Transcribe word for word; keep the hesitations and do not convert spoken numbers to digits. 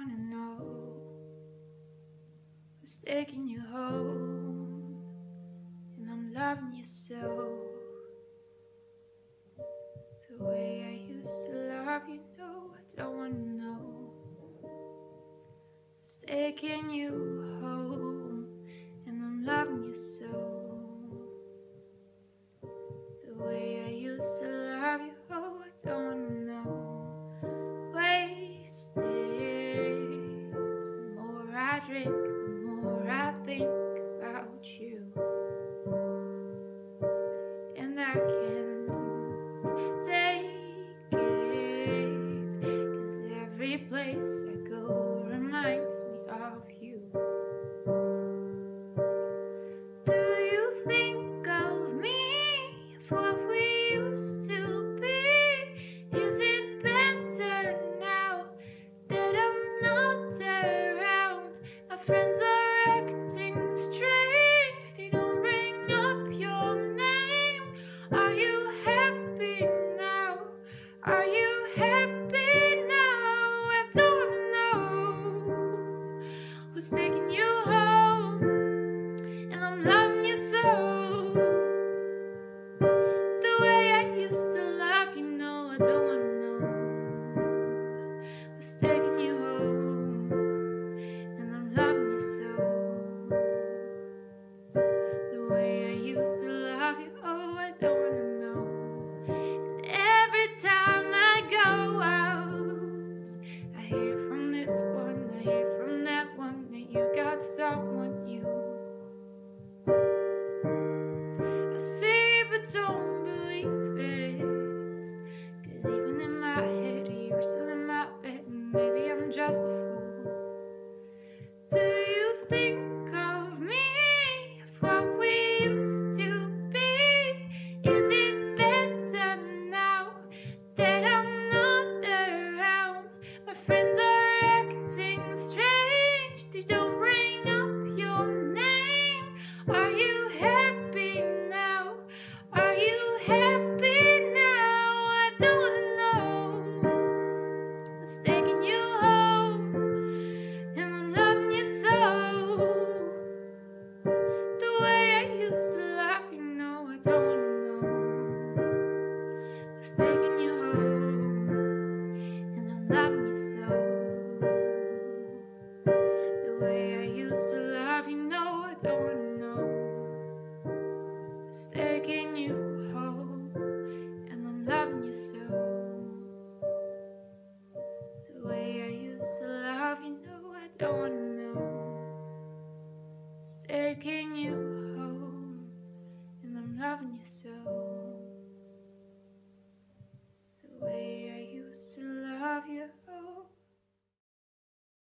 wanna know who's taking you home, and I'm loving you so. The way I used to love you, no, I don't wanna know who's taking you home, and I'm loving you so. The way I used to love you, oh, I don't wanna know. Wasted. The more I drink, the more I think about you, and I can't take it, 'cause every place I go reminds me of you. Do you think of me, of what we used to be? Is it better now that I'm not around? My friends are acting strange, they don't bring up your name. Are you happy now? Are you happy now? I don't know who's taking you home, and I'm loving you so. The way I used to love you, no, I don't wanna know who's taking you home, and I'm loving you so. The way I used to love you, oh, I don't wanna know. And every time I go out, I hear from this one, I hear from that one, that you got someone new. I see but don't believe it, 'cause even in my head you're still in my bed, and maybe I'm just a fool. Do you think of me, of what we used to be? Is it better now that I'm not around? My friends are acting strange, they don't bring up your name. Are you happy now? Are you happy now? I don't wanna know who's taking you home, and I'm loving you so. The way I used to love you, no, I don't wanna know who's taking you home, and I'm loving you so. The way I used to love you, no, I don't wanna know who's taking you home, and I'm loving you so.